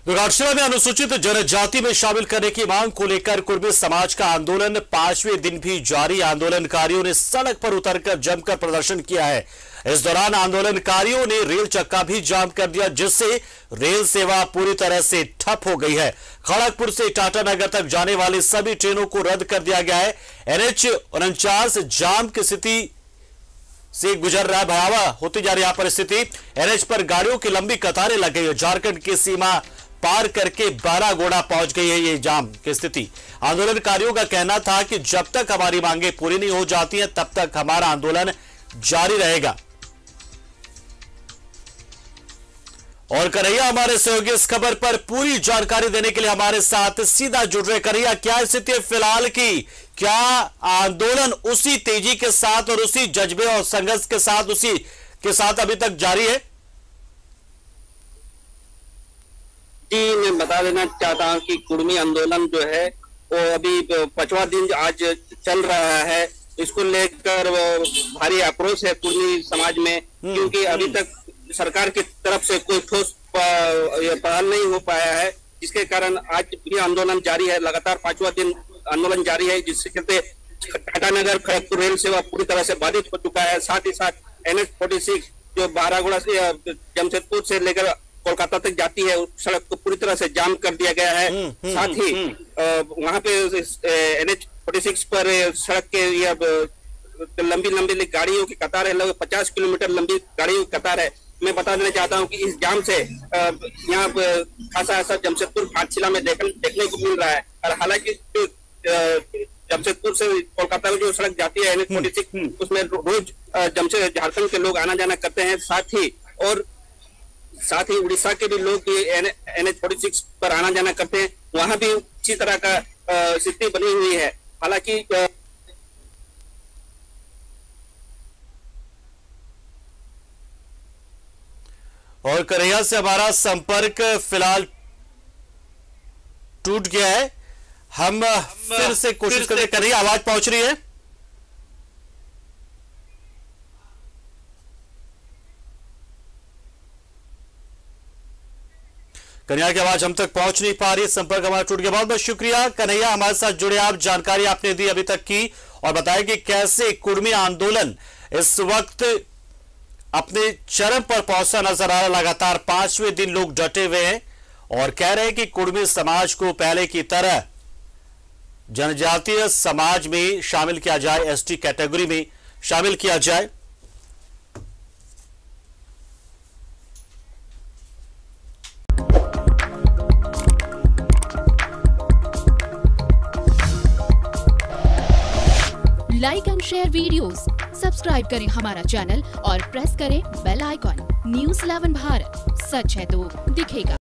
घाटशिला में अनुसूचित जनजाति में शामिल करने की मांग को लेकर कुर्मी समाज का आंदोलन 5वें दिन भी जारी। आंदोलनकारियों ने सड़क पर उतरकर जमकर प्रदर्शन किया है। इस दौरान आंदोलनकारियों ने रेल चक्का भी जाम कर दिया, जिससे रेल सेवा पूरी तरह से ठप हो गई है। खड़गपुर से टाटानगर तक जाने वाली सभी ट्रेनों को रद्द कर दिया गया है। NH 49 जाम की स्थिति से गुजर रहा है। भयावह होती जा रही है परिस्थिति। NH पर गाड़ियों की लंबी कतारें लग गई है। झारखंड की सीमा पार करके बारागोड़ा पहुंच गई है ये जाम की स्थिति। आंदोलनकारियों का कहना था कि जब तक हमारी मांगे पूरी नहीं हो जाती हैं, तब तक हमारा आंदोलन जारी रहेगा। और कन्हैया हमारे सहयोगी इस खबर पर पूरी जानकारी देने के लिए हमारे साथ सीधा जुड़ रहे। कन्हैया, क्या स्थिति है फिलहाल की? क्या आंदोलन उसी तेजी के साथ और उसी जज्बे और संघर्ष के साथ अभी तक जारी है? जी, मैं बता देना चाहता हूं कि कुर्मी आंदोलन जो है वो अभी 5वां दिन आज चल रहा है। इसको लेकर भारी आक्रोश है कुर्मी समाज में, क्योंकि अभी तक सरकार की तरफ से कोई ठोस पहल नहीं हो पाया है, जिसके कारण आज भी आंदोलन जारी है। लगातार 5वां दिन आंदोलन जारी है, जिसके चलते टाटानगर खड़गपुर रेल सेवा पूरी तरह से बाधित हो चुका है। साथ ही साथ NH 46 जो बारागोड़ा से जमशेदपुर से लेकर कोलकाता तक जाती है, उस सड़क को पूरी तरह से जाम कर दिया गया है। साथ ही वहां पे NH 46 पर सड़क के लंबी गाड़ियों की कतार है। लगभग 50 किलोमीटर लंबी गाड़ियों की कतार है। मैं बता देना चाहता हूं कि इस जाम से यहाँ खासा ऐसा जमशेदपुर घाटशिला में देखने को मिल रहा है। और हालांकि जो जमशेदपुर से कोलकाता में जो सड़क जाती है NH 46, उसमें रोज झारखंड के लोग आना जाना करते हैं। साथ ही उड़ीसा के भी लोग NH 46 पर आना जाना करते हैं। वहां भी इसी तरह का स्थिति बनी हुई है। हालांकि और कन्हैया से हमारा संपर्क फिलहाल टूट गया है। हम फिर से कोशिश करें। कन्हैया, आवाज पहुंच रही है? कन्हैया की आवाज हम तक पहुंच नहीं पा रही, संपर्क हमारा टूट गया। बहुत बहुत शुक्रिया कन्हैया, हमारे साथ जुड़े आप, जानकारी आपने दी अभी तक की और बताया कि कैसे कुर्मी आंदोलन इस वक्त अपने चरम पर पहुंचा नजर आ रहा। लगातार 5वें दिन लोग डटे हुए हैं और कह रहे हैं कि कुर्मी समाज को पहले की तरह जनजातीय समाज में शामिल किया जाए, ST कैटेगरी में शामिल किया जाए। Like and share videos, subscribe करें हमारा चैनल और प्रेस करें बेल आइकॉन। News 11 भारत, सच है तो दिखेगा।